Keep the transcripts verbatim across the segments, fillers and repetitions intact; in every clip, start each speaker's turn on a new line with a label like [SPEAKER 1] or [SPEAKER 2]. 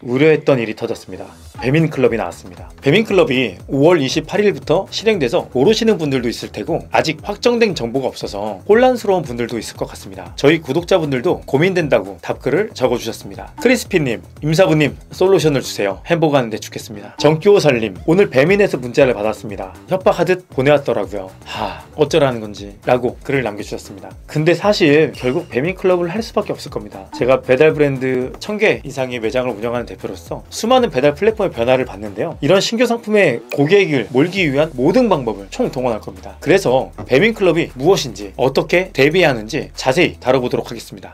[SPEAKER 1] 우려했던 일이 터졌습니다. 배민클럽이 나왔습니다. 배민클럽이 오월 이십팔일부터 실행돼서 모르시는 분들도 있을 테고 아직 확정된 정보가 없어서 혼란스러운 분들도 있을 것 같습니다. 저희 구독자분들도 고민된다고 답글을 적어주셨습니다. 크리스피님, 임사부님 솔루션을 주세요. 햄버거 하는데 죽겠습니다. 정교살님, 오늘 배민에서 문자를 받았습니다. 협박하듯 보내왔더라고요. 하, 어쩌라는 건지 라고 글을 남겨주셨습니다. 근데 사실 결국 배민클럽을 할 수밖에 없을 겁니다. 제가 배달 브랜드 천 개 이상의 매장을 운영하는 대표로서 수많은 배달 플랫폼의 변화를 봤는데요. 이런 신규 상품의 고객을 몰기 위한 모든 방법을 총동원할 겁니다. 그래서 배민클럽이 무엇인지 어떻게 대비해야 하는지 자세히 다뤄보도록 하겠습니다.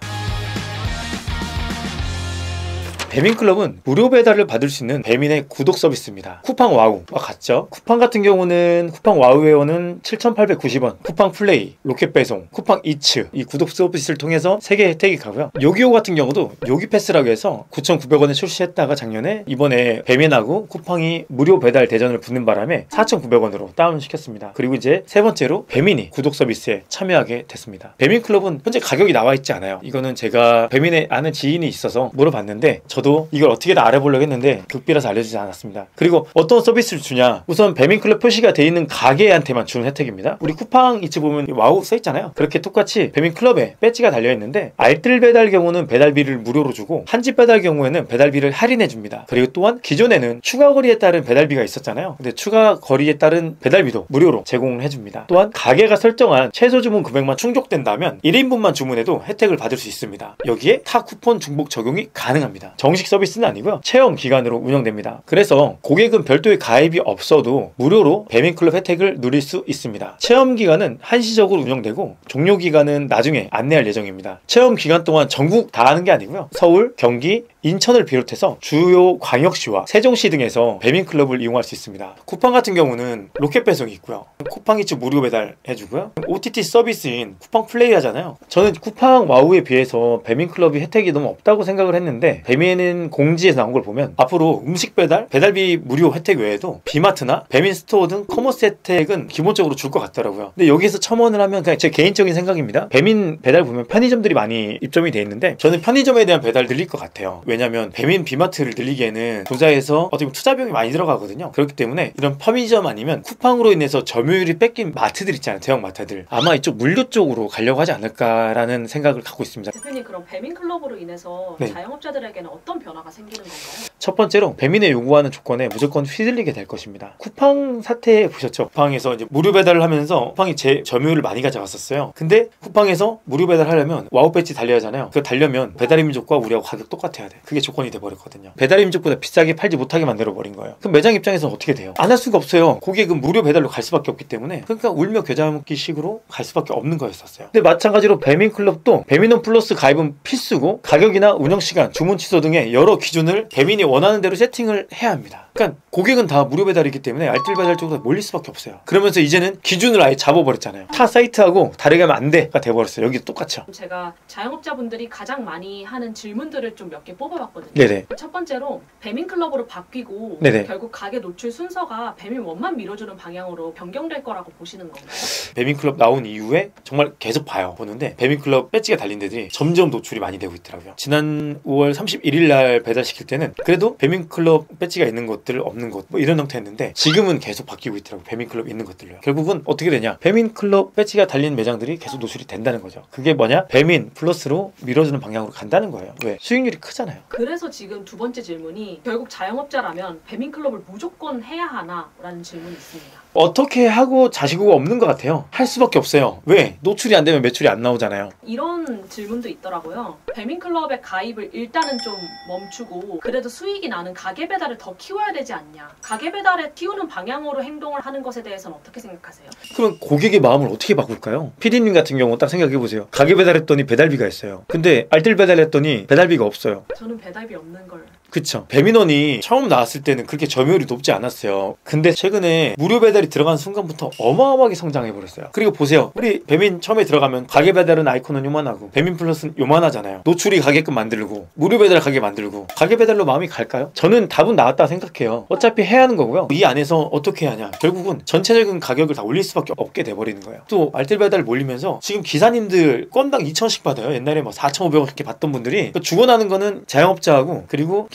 [SPEAKER 1] 배민클럽은 무료 배달을 받을 수 있는 배민의 구독 서비스입니다. 쿠팡 와우와 같죠? 쿠팡 같은 경우는 쿠팡 와우 회원은 칠천팔백구십 원, 쿠팡 플레이, 로켓 배송, 쿠팡 이츠 이 구독 서비스를 통해서 세 개 혜택이 가고요. 요기요 같은 경우도 요기 패스라고 해서 구천구백 원에 출시했다가 작년에 이번에 배민하고 쿠팡이 무료 배달 대전을 붙는 바람에 사천구백 원으로 다운시켰습니다. 그리고 이제 세 번째로 배민이 구독 서비스에 참여하게 됐습니다. 배민클럽은 현재 가격이 나와 있지 않아요. 이거는 제가 배민에 아는 지인이 있어서 물어봤는데 저 저도 이걸 어떻게 다 알아보려고 했는데 극비라서 알려주지 않았습니다. 그리고 어떤 서비스를 주냐, 우선 배민클럽 표시가 되어 있는 가게한테만 주는 혜택입니다. 우리 쿠팡 이츠 보면 와우 써있잖아요. 그렇게 똑같이 배민클럽에 배지가 달려있는데 알뜰 배달 경우는 배달비를 무료로 주고 한집 배달 경우에는 배달비를 할인해 줍니다. 그리고 또한 기존에는 추가 거리에 따른 배달비가 있었잖아요. 근데 추가 거리에 따른 배달비도 무료로 제공해 줍니다. 또한 가게가 설정한 최소 주문 금액만 충족된다면 일 인분만 주문해도 혜택을 받을 수 있습니다. 여기에 타 쿠폰 중복 적용이 가능합니다. 정식 서비스는 아니고요. 체험 기간으로 운영됩니다. 그래서 고객은 별도의 가입이 없어도 무료로 배민클럽 혜택을 누릴 수 있습니다. 체험 기간은 한시적으로 운영되고 종료 기간은 나중에 안내할 예정입니다. 체험 기간 동안 전국 다 하는 게 아니고요. 서울, 경기, 인천을 비롯해서 주요 광역시와 세종시 등에서 배민클럽을 이용할 수 있습니다. 쿠팡 같은 경우는 로켓 배송이 있고요. 쿠팡 이츠 무료 배달 해주고요. 오티티 서비스인 쿠팡 플레이 하잖아요. 저는 쿠팡 와우에 비해서 배민클럽이 혜택이 너무 없다고 생각을 했는데 배민은 공지에서 나온 걸 보면 앞으로 음식 배달, 배달비 무료 혜택 외에도 비마트나 배민 스토어 등 커머스 혜택은 기본적으로 줄 것 같더라고요. 근데 여기서 첨언을 하면 그냥 제 개인적인 생각입니다. 배민 배달 보면 편의점들이 많이 입점이 돼 있는데 저는 편의점에 대한 배달 늘릴 것 같아요. 왜냐면 배민 비마트를 늘리기에는 도자에서 어떻게 보면 투자 비용이 많이 들어가거든요. 그렇기 때문에 이런 편의점 아니면 쿠팡으로 인해서 점유율이 뺏긴 마트들 있잖아요. 대형 마트들. 아마 이쪽 물류 쪽으로 가려고 하지 않을까라는 생각을 갖고 있습니다.
[SPEAKER 2] 대표님, 그럼 배민클럽으로 인해서
[SPEAKER 1] 네.
[SPEAKER 2] 자영업자들에게는 어떤 변화가 생기는 건가요?
[SPEAKER 1] 첫 번째로 배민에 요구하는 조건에 무조건 휘둘리게 될 것입니다. 쿠팡 사태 보셨죠? 쿠팡에서 이제 무료 배달을 하면서 쿠팡이 제 점유율을 많이 가져갔었어요. 근데 쿠팡에서 무료 배달하려면 와우 배지 달려야 하잖아요. 그거 달려면 배달의 민족과 우리하고 가격 똑같아야 돼. 그게 조건이 돼버렸거든요. 배달의 민족보다 비싸게 팔지 못하게 만들어버린 거예요. 그럼 매장 입장에서는 어떻게 돼요? 안 할 수가 없어요. 고객은 무료 배달로 갈 수밖에 없기 때문에. 그러니까 울며 겨자 먹기 식으로 갈 수밖에 없는 거였었어요. 근데 마찬가지로 배민클럽도 배민원 플러스 가입은 필수고 가격이나 운영시간, 주문 취소 등의 여러 기준을 배민이 원하는 대로 세팅을 해야 합니다. 그러니까 고객은 다 무료 배달이기 때문에 알뜰 배달 쪽으로 몰릴 수밖에 없어요. 그러면서 이제는 기준을 아예 잡아버렸잖아요. 타 사이트하고 다르게 하면 안 돼가 돼버렸어요. 여기도 똑같죠.
[SPEAKER 2] 제가 자영업자분들이 가장 많이 하는 질문들을 좀 몇 개 뽑아봤거든요.
[SPEAKER 1] 네네.
[SPEAKER 2] 첫 번째로 배민클럽으로 바뀌고
[SPEAKER 1] 네네.
[SPEAKER 2] 결국 가게 노출 순서가 배민원만 밀어주는 방향으로 변경될 거라고 보시는 건가요?
[SPEAKER 1] 배민클럽 나온 이후에 정말 계속 봐요. 보는데 배민클럽 배지가 달린 데들이 점점 노출이 많이 되고 있더라고요. 지난 오월 삼십일일 날 배달시킬 때는 그래도 배민클럽 배지가 있는 것들 없는 것 뭐 이런 형태였는데 지금은 계속 바뀌고 있더라고요. 배민클럽 있는 것들로요. 결국은 어떻게 되냐, 배민클럽 배지가 달린 매장들이 계속 노출이 된다는 거죠. 그게 뭐냐, 배민 플러스로 밀어주는 방향으로 간다는 거예요. 왜? 수익률이 크잖아요.
[SPEAKER 2] 그래서 지금 두 번째 질문이 결국 자영업자라면 배민클럽을 무조건 해야 하나? 라는 질문이 있습니다.
[SPEAKER 1] 어떻게 하고 자시고가 없는 것 같아요. 할 수밖에 없어요. 왜? 노출이 안 되면 매출이 안 나오잖아요.
[SPEAKER 2] 이런 질문도 있더라고요. 배민클럽에 가입을 일단은 좀 멈추고 그래도 수익이 나는 가게 배달을 더 키워야 되지 않냐. 가게 배달에 키우는 방향으로 행동을 하는 것에 대해서는 어떻게 생각하세요?
[SPEAKER 1] 그럼 고객의 마음을 어떻게 바꿀까요? 피디님 같은 경우 딱 생각해보세요. 가게 배달했더니 배달비가 있어요. 근데 알뜰 배달했더니 배달비가 없어요.
[SPEAKER 2] 저는 배달비 없는 걸.
[SPEAKER 1] 그쵸. 배민원이 처음 나왔을 때는 그렇게 점유율이 높지 않았어요. 근데 최근에 무료 배달이 들어간 순간부터 어마어마하게 성장해버렸어요. 그리고 보세요. 우리 배민 처음에 들어가면 가게 배달은 아이콘은 요만하고 배민 플러스는 요만하잖아요. 노출이 가게끔 만들고 무료 배달 가게 만들고 가게 배달로 마음이 갈까요? 저는 답은 나왔다 생각해요. 어차피 해야 하는 거고요. 이 안에서 어떻게 하냐. 결국은 전체적인 가격을 다 올릴 수밖에 없게 돼버리는 거예요. 또 알뜰 배달 몰리면서 지금 기사님들 건당 이천 원씩 받아요. 옛날에 뭐 사천오백 원 이렇게 받던 분들이 죽어나는 거는 자영업자하고 그리고 기사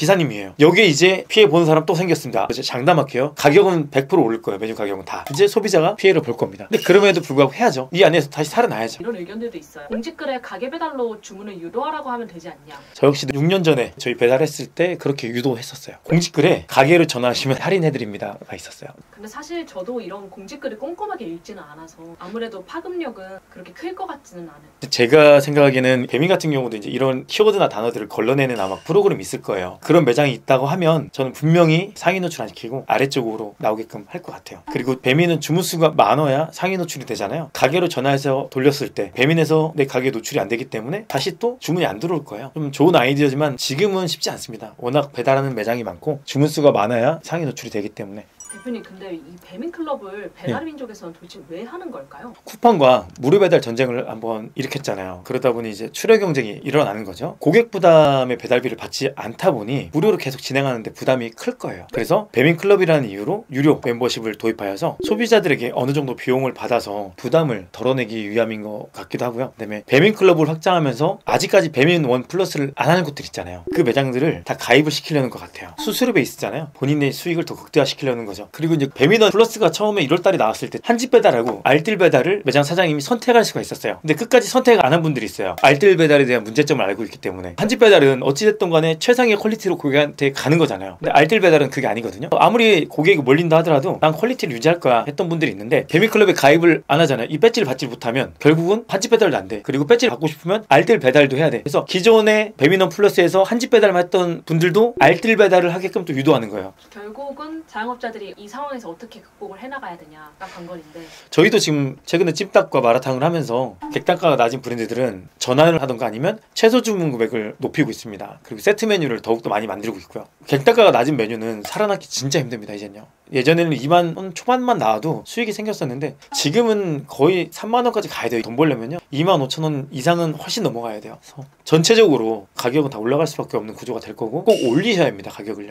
[SPEAKER 1] 기사님이에요. 여기에 이제 피해 보는 사람 또 생겼습니다. 이제 장담할게요. 가격은 백 퍼센트 오를 거예요. 메뉴 가격은 다. 이제 소비자가 피해를 볼 겁니다. 근데 그럼에도 불구하고 해야죠. 이 안에서 다시 살아나야죠.
[SPEAKER 2] 이런 의견들도 있어요. 공지글에 가게 배달로 주문을 유도하라고 하면 되지 않냐.
[SPEAKER 1] 저 역시도 육 년 전에 저희 배달했을 때 그렇게 유도했었어요. 공지글에 가게로 전화하시면 할인해드립니다가 있었어요.
[SPEAKER 2] 근데 사실 저도 이런 공지글을 꼼꼼하게 읽지는 않아서 아무래도 파급력은 그렇게 클 것 같지는 않아요.
[SPEAKER 1] 제가 생각하기에는 배민 같은 경우도 이제 이런 키워드나 단어들을 걸러내는 아마 프로그램이 있을 거예요. 그런 매장이 있다고 하면 저는 분명히 상위 노출 안 시키고 아래쪽으로 나오게끔 할 것 같아요. 그리고 배민은 주문수가 많아야 상위 노출이 되잖아요. 가게로 전화해서 돌렸을 때 배민에서 내 가게 노출이 안 되기 때문에 다시 또 주문이 안 들어올 거예요. 좀 좋은 아이디어지만 지금은 쉽지 않습니다. 워낙 배달하는 매장이 많고 주문수가 많아야 상위 노출이 되기 때문에.
[SPEAKER 2] 대표님, 근데 이 배민클럽을 배달민족에서는 도대체 왜 하는 걸까요?
[SPEAKER 1] 쿠팡과 무료 배달 전쟁을 한번 일으켰잖아요. 그러다 보니 이제 출혈 경쟁이 일어나는 거죠. 고객 부담의 배달비를 받지 않다 보니 무료로 계속 진행하는데 부담이 클 거예요. 그래서 배민클럽이라는 이유로 유료 멤버십을 도입하여서 소비자들에게 어느 정도 비용을 받아서 부담을 덜어내기 위함인 것 같기도 하고요. 그다음에 배민클럽을 확장하면서 아직까지 배민 원 플러스를 안 하는 곳들 있잖아요. 그 매장들을 다 가입을 시키려는 것 같아요. 수수료 베이스잖아요. 본인의 수익을 더 극대화시키려는 거죠. 그리고 이제 배민원 플러스가 처음에 일월 달에 나왔을 때 한집 배달하고 알뜰 배달을 매장 사장님이 선택할 수가 있었어요. 근데 끝까지 선택 안 한 분들이 있어요. 알뜰 배달에 대한 문제점을 알고 있기 때문에. 한집 배달은 어찌됐든 간에 최상의 퀄리티로 고객한테 가는 거잖아요. 근데 알뜰 배달은 그게 아니거든요. 아무리 고객이 몰린다 하더라도 난 퀄리티를 유지할 거야 했던 분들이 있는데 배민클럽에 가입을 안 하잖아요. 이 배지를 받지 못하면 결국은 한집 배달도 안 돼. 그리고 배지를 받고 싶으면 알뜰 배달도 해야 돼. 그래서 기존의 배민원 플러스에서 한집 배달만 했던 분들도 알뜰 배달을 하게끔 또 유도하는 거예요.
[SPEAKER 2] 결국은 자영업자들이 이 상황에서 어떻게 극복을 해나가야 되냐가 관건인데,
[SPEAKER 1] 저희도 지금 최근에 찜닭과 마라탕을 하면서 객단가가 낮은 브랜드들은 전환을 하던가 아니면 최소 주문 금액을 높이고 있습니다. 그리고 세트 메뉴를 더욱더 많이 만들고 있고요. 객단가가 낮은 메뉴는 살아남기 진짜 힘듭니다. 이젠요. 예전에는 이만 원 초반만 나와도 수익이 생겼었는데 지금은 거의 삼만 원까지 가야 돼요. 돈 벌려면요. 이만 오천 원 이상은 훨씬 넘어가야 돼요. 그래서 전체적으로 가격은 다 올라갈 수밖에 없는 구조가 될 거고 꼭 올리셔야 합니다. 가격을요.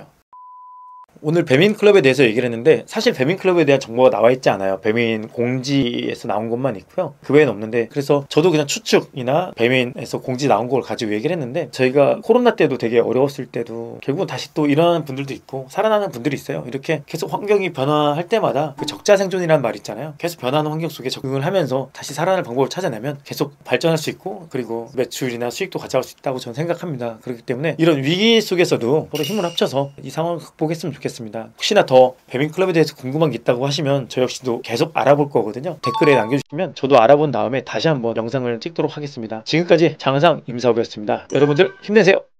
[SPEAKER 1] 오늘 배민클럽에 대해서 얘기를 했는데 사실 배민클럽에 대한 정보가 나와 있지 않아요. 배민 공지에서 나온 것만 있고요. 그 외에는 없는데, 그래서 저도 그냥 추측이나 배민에서 공지 나온 걸 가지고 얘기를 했는데, 저희가 코로나 때도 되게 어려웠을 때도 결국은 다시 또 일어나는 분들도 있고 살아나는 분들이 있어요. 이렇게 계속 환경이 변화할 때마다 그 적자 생존이라는 말 있잖아요. 계속 변하는 환경 속에 적응을 하면서 다시 살아날 방법을 찾아내면 계속 발전할 수 있고, 그리고 매출이나 수익도 가져갈 수 있다고 저는 생각합니다. 그렇기 때문에 이런 위기 속에서도 서로 힘을 합쳐서 이 상황을 극복했으면 좋겠습니다. 혹시나 더 배민클럽에 대해서 궁금한 게 있다고 하시면 저 역시도 계속 알아볼 거거든요. 댓글에 남겨주시면 저도 알아본 다음에 다시 한번 영상을 찍도록 하겠습니다. 지금까지 장은상 임사업이었습니다. 여러분들 힘내세요.